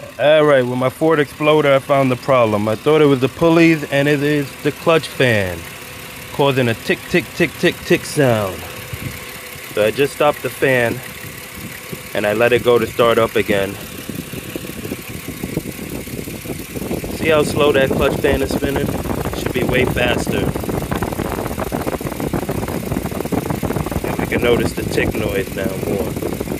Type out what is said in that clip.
Alright, with my Ford Exploder I found the problem. I thought it was the pulleys and it is the clutch fan, causing a tick tick tick tick tick sound. So I just stopped the fan and I let it go to start up again. See how slow that clutch fan is spinning? It should be way faster. And we can notice the tick noise now more.